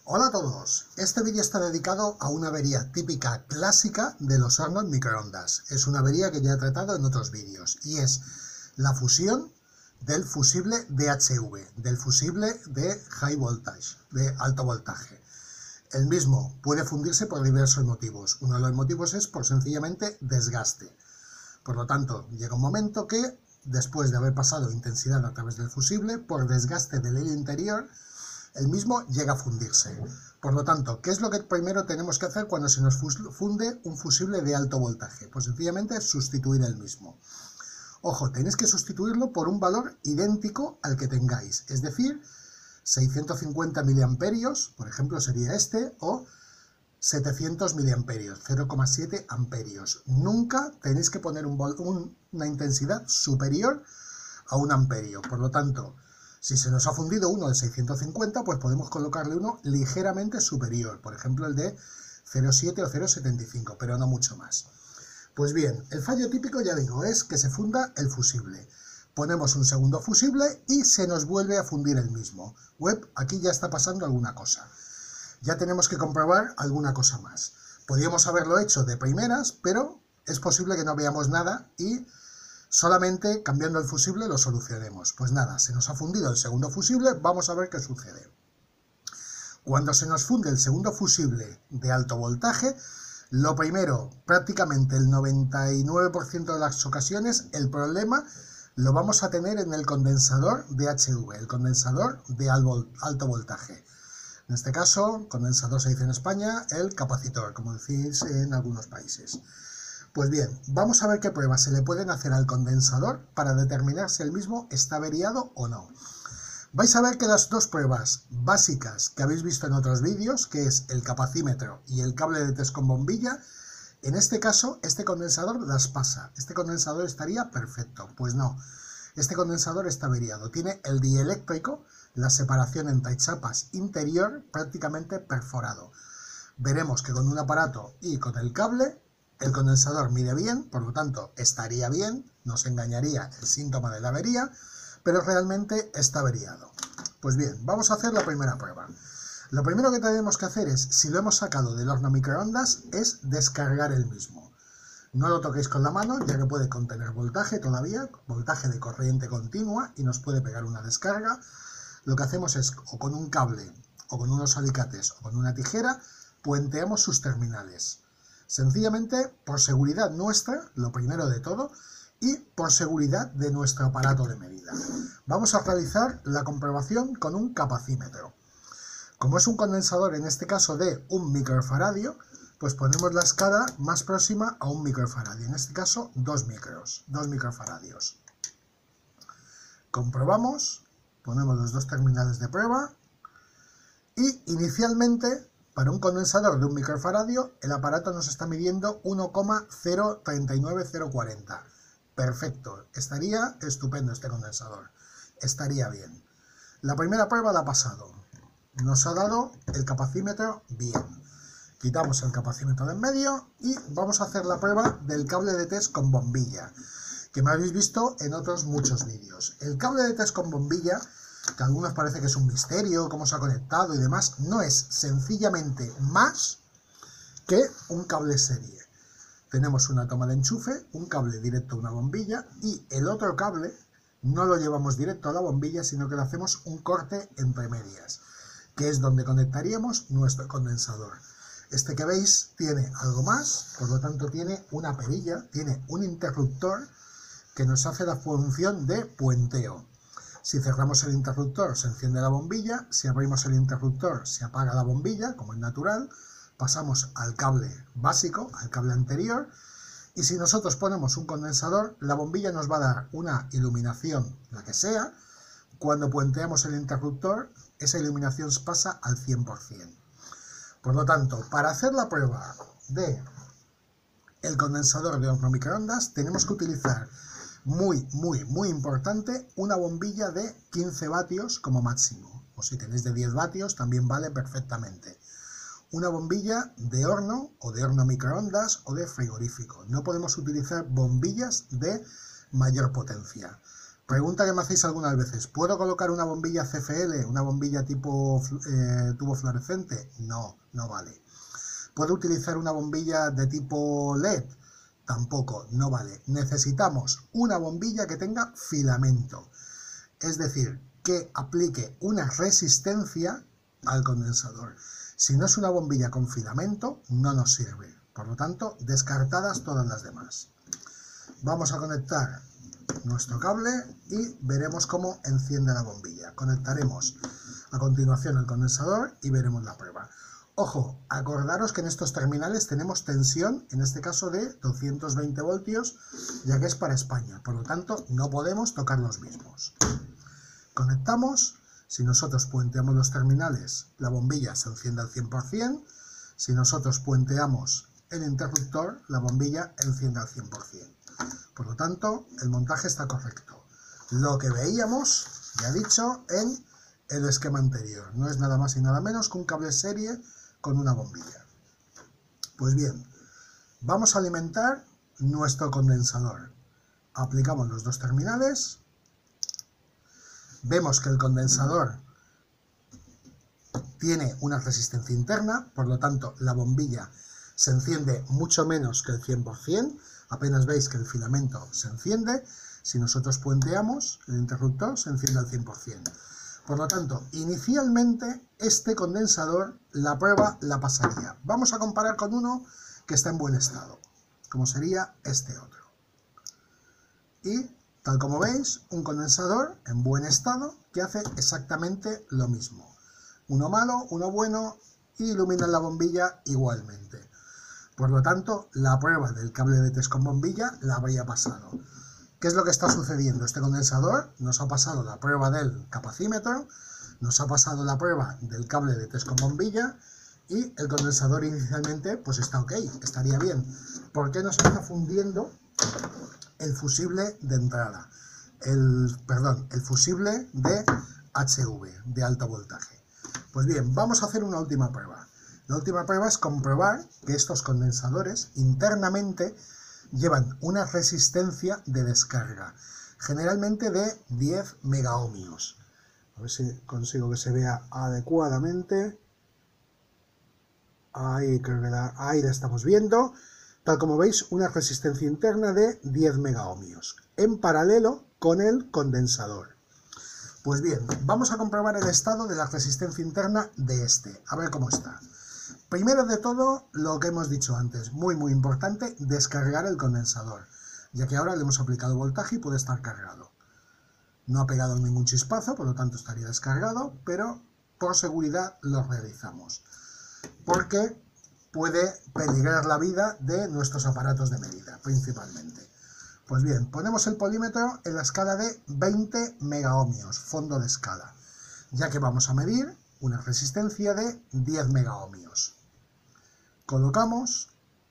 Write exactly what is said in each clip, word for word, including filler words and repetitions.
Hola a todos, este vídeo está dedicado a una avería típica clásica de los hornos microondas. Es una avería que ya he tratado en otros vídeos y es la fusión del fusible D H V, del fusible de high voltage, de alto voltaje. El mismo puede fundirse por diversos motivos. Uno de los motivos es por sencillamente desgaste. Por lo tanto, llega un momento que, después de haber pasado intensidad a través del fusible, por desgaste del hilo interior, el mismo llega a fundirse. Por lo tanto, ¿qué es lo que primero tenemos que hacer cuando se nos funde un fusible de alto voltaje? Pues sencillamente sustituir el mismo. Ojo, tenéis que sustituirlo por un valor idéntico al que tengáis, es decir, seiscientos cincuenta miliamperios, por ejemplo sería este, o setecientos miliamperios, cero coma siete amperios. Nunca tenéis que poner un un, una intensidad superior a un amperio. Por lo tanto, si se nos ha fundido uno de seiscientos cincuenta, pues podemos colocarle uno ligeramente superior, por ejemplo el de cero coma siete o cero coma setenta y cinco, pero no mucho más. Pues bien, el fallo típico, ya digo, es que se funda el fusible. Ponemos un segundo fusible y se nos vuelve a fundir el mismo. Web, aquí ya está pasando alguna cosa. Ya tenemos que comprobar alguna cosa más. Podríamos haberlo hecho de primeras, pero es posible que no veamos nada y solamente cambiando el fusible lo solucionemos. Pues nada, se nos ha fundido el segundo fusible, vamos a ver qué sucede. Cuando se nos funde el segundo fusible de alto voltaje, lo primero, prácticamente el noventa y nueve por ciento de las ocasiones, el problema lo vamos a tener en el condensador D H V, el condensador de alto voltaje. En este caso, condensador se dice en España, el capacitor, como decís en algunos países. Pues bien, vamos a ver qué pruebas se le pueden hacer al condensador para determinar si el mismo está averiado o no. Vais a ver que las dos pruebas básicas que habéis visto en otros vídeos, que es el capacímetro y el cable de test con bombilla, en este caso este condensador las pasa. Este condensador estaría perfecto. Pues no, este condensador está averiado. Tiene el dieléctrico, la separación entre chapas interior prácticamente perforado. Veremos que con un aparato y con el cable el condensador mide bien, por lo tanto estaría bien, nos engañaría el síntoma de la avería, pero realmente está averiado. Pues bien, vamos a hacer la primera prueba. Lo primero que tenemos que hacer es, si lo hemos sacado del horno microondas, es descargar el mismo. No lo toquéis con la mano, ya que puede contener voltaje todavía, voltaje de corriente continua, y nos puede pegar una descarga. Lo que hacemos es, o con un cable, o con unos alicates, o con una tijera, puenteamos sus terminales. Sencillamente, por seguridad nuestra, lo primero de todo, y por seguridad de nuestro aparato de medida. Vamos a realizar la comprobación con un capacímetro. Como es un condensador, en este caso de un microfaradio, pues ponemos la escala más próxima a un microfaradio, en este caso dos micros, dos microfaradios. Comprobamos, ponemos los dos terminales de prueba y inicialmente, para un condensador de un microfaradio, el aparato nos está midiendo uno coma cero treinta y nueve cero cuarenta. Perfecto, estaría estupendo este condensador, estaría bien. La primera prueba la ha pasado, nos ha dado el capacímetro bien. Quitamos el capacímetro de en medio y vamos a hacer la prueba del cable de test con bombilla, que me habéis visto en otros muchos vídeos. El cable de test con bombilla, que a algunos parece que es un misterio, cómo se ha conectado y demás, no es sencillamente más que un cable serie. Tenemos una toma de enchufe, un cable directo a una bombilla y el otro cable no lo llevamos directo a la bombilla, sino que le hacemos un corte entre medias, que es donde conectaríamos nuestro condensador. Este que veis tiene algo más, por lo tanto tiene una perilla, tiene un interruptor que nos hace la función de puenteo. Si cerramos el interruptor se enciende la bombilla, si abrimos el interruptor se apaga la bombilla, como es natural. Pasamos al cable básico, al cable anterior, y si nosotros ponemos un condensador, la bombilla nos va a dar una iluminación, la que sea. Cuando puenteamos el interruptor, esa iluminación pasa al cien por cien. Por lo tanto, para hacer la prueba de el condensador de horno microondas, tenemos que utilizar, muy, muy, muy importante, una bombilla de quince vatios como máximo. O si tenéis de diez vatios, también vale perfectamente. Una bombilla de horno o de horno microondas o de frigorífico. No podemos utilizar bombillas de mayor potencia. Pregunta que me hacéis algunas veces, ¿puedo colocar una bombilla C F L, una bombilla tipo eh, tubo fluorescente? No, no vale. ¿Puedo utilizar una bombilla de tipo L E D? Tampoco, no vale. Necesitamos una bombilla que tenga filamento, es decir, que aplique una resistencia al condensador. Si no es una bombilla con filamento, no nos sirve. Por lo tanto, descartadas todas las demás. Vamos a conectar nuestro cable y veremos cómo enciende la bombilla. Conectaremos a continuación el condensador y veremos la prueba. Ojo, acordaros que en estos terminales tenemos tensión, en este caso de doscientos veinte voltios, ya que es para España. Por lo tanto, no podemos tocar los mismos. Conectamos. Si nosotros puenteamos los terminales, la bombilla se enciende al cien por cien. Si nosotros puenteamos el interruptor, la bombilla enciende al cien por cien. Por lo tanto, el montaje está correcto. Lo que veíamos, ya dicho, en el esquema anterior. No es nada más y nada menos que un cable serie con una bombilla. Pues bien, vamos a alimentar nuestro condensador. Aplicamos los dos terminales. Vemos que el condensador tiene una resistencia interna, por lo tanto la bombilla se enciende mucho menos que el cien por cien. Apenas veis que el filamento se enciende. Si nosotros puenteamos, el interruptor se enciende al cien por cien. Por lo tanto, inicialmente este condensador, la prueba la pasaría. Vamos a comparar con uno que está en buen estado, como sería este otro. Y tal como veis, un condensador en buen estado que hace exactamente lo mismo. Uno malo, uno bueno, y ilumina la bombilla igualmente. Por lo tanto, la prueba del cable de test con bombilla la habría pasado. ¿Qué es lo que está sucediendo? Este condensador nos ha pasado la prueba del capacímetro, nos ha pasado la prueba del cable de test con bombilla, y el condensador inicialmente pues está ok, estaría bien. ¿Por qué nos está fundiendo el fusible de entrada? El, perdón, el fusible de H V, de alto voltaje. Pues bien, vamos a hacer una última prueba. La última prueba es comprobar que estos condensadores internamente llevan una resistencia de descarga, generalmente de diez megaohmios. A ver si consigo que se vea adecuadamente. Ahí, creo que la, ahí la estamos viendo. Tal como veis, una resistencia interna de diez megaohmios, en paralelo con el condensador. Pues bien, vamos a comprobar el estado de la resistencia interna de este, a ver cómo está. Primero de todo, lo que hemos dicho antes, muy muy importante, descargar el condensador, ya que ahora le hemos aplicado voltaje y puede estar cargado. No ha pegado ningún chispazo, por lo tanto estaría descargado, pero por seguridad lo realizamos, porque puede peligrar la vida de nuestros aparatos de medida, principalmente. Pues bien, ponemos el polímetro en la escala de veinte megaohmios, fondo de escala, ya que vamos a medir una resistencia de diez megaohmios. Colocamos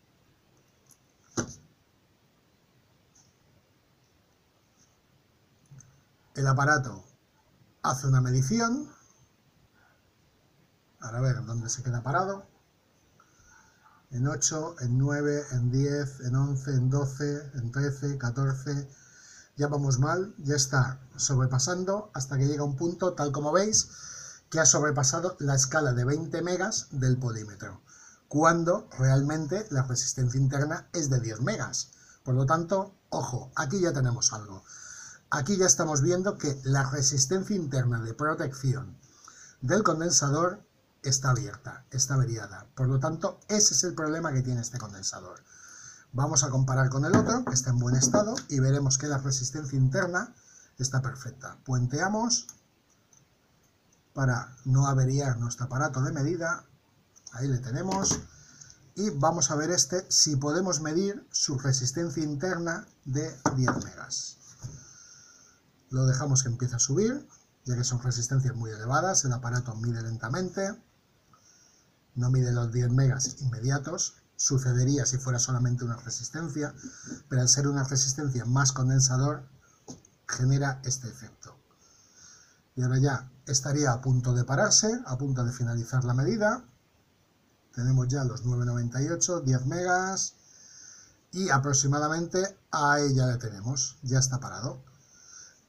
el aparato, hace una medición. Ahora a ver dónde se queda parado. En ocho, en nueve, en diez, en once, en doce, en trece, catorce. Ya vamos mal, ya está sobrepasando hasta que llega un punto, tal como veis, que ha sobrepasado la escala de veinte megas del polímetro, cuando realmente la resistencia interna es de diez megas. Por lo tanto, ojo, aquí ya tenemos algo. Aquí ya estamos viendo que la resistencia interna de protección del condensador está abierta, está averiada. Por lo tanto, ese es el problema que tiene este condensador. Vamos a comparar con el otro, que está en buen estado, y veremos que la resistencia interna está perfecta. Puenteamos para no averiar nuestro aparato de medida. Ahí le tenemos. Y vamos a ver este, si podemos medir su resistencia interna de diez megas. Lo dejamos que empiece a subir, ya que son resistencias muy elevadas. El aparato mide lentamente. No mide los diez megas inmediatos. Sucedería si fuera solamente una resistencia, pero al ser una resistencia más condensador, genera este efecto. Y ahora ya estaría a punto de pararse, a punto de finalizar la medida. Tenemos ya los nueve noventa y ocho, diez megas, y aproximadamente ahí ya le tenemos, ya está parado.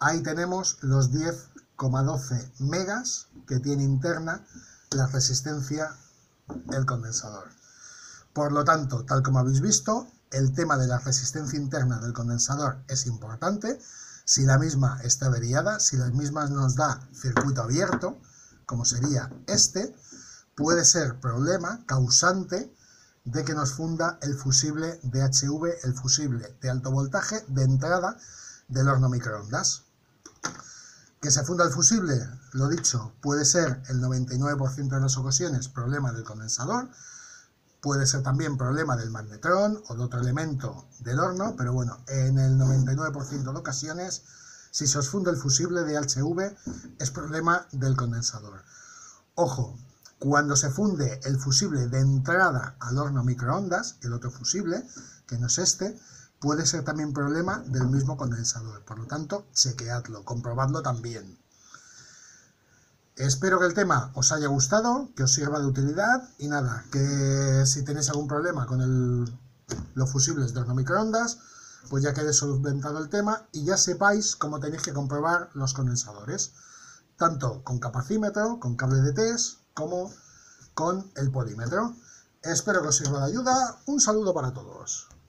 ahí tenemos los diez coma doce megas que tiene interna la resistencia el condensador. Por lo tanto, tal como habéis visto, el tema de la resistencia interna del condensador es importante. Si la misma está averiada, si la misma nos da circuito abierto, como sería este, puede ser problema causante de que nos funda el fusible D H V, el fusible de alto voltaje de entrada del horno microondas. Que se funda el fusible, lo dicho, puede ser el noventa y nueve por ciento de las ocasiones problema del condensador, puede ser también problema del magnetrón o de otro elemento del horno, pero bueno, en el noventa y nueve por ciento de ocasiones, si se os funde el fusible de D H V, es problema del condensador. Ojo, cuando se funde el fusible de entrada al horno microondas, el otro fusible, que no es este, puede ser también problema del mismo condensador. Por lo tanto, chequeadlo, comprobadlo también. Espero que el tema os haya gustado, que os sirva de utilidad y nada, que si tenéis algún problema con el, los fusibles de horno microondas, pues ya quede solventado el tema y ya sepáis cómo tenéis que comprobar los condensadores, tanto con capacímetro, con cable de test, como con el polímetro. Espero que os sirva de ayuda. Un saludo para todos.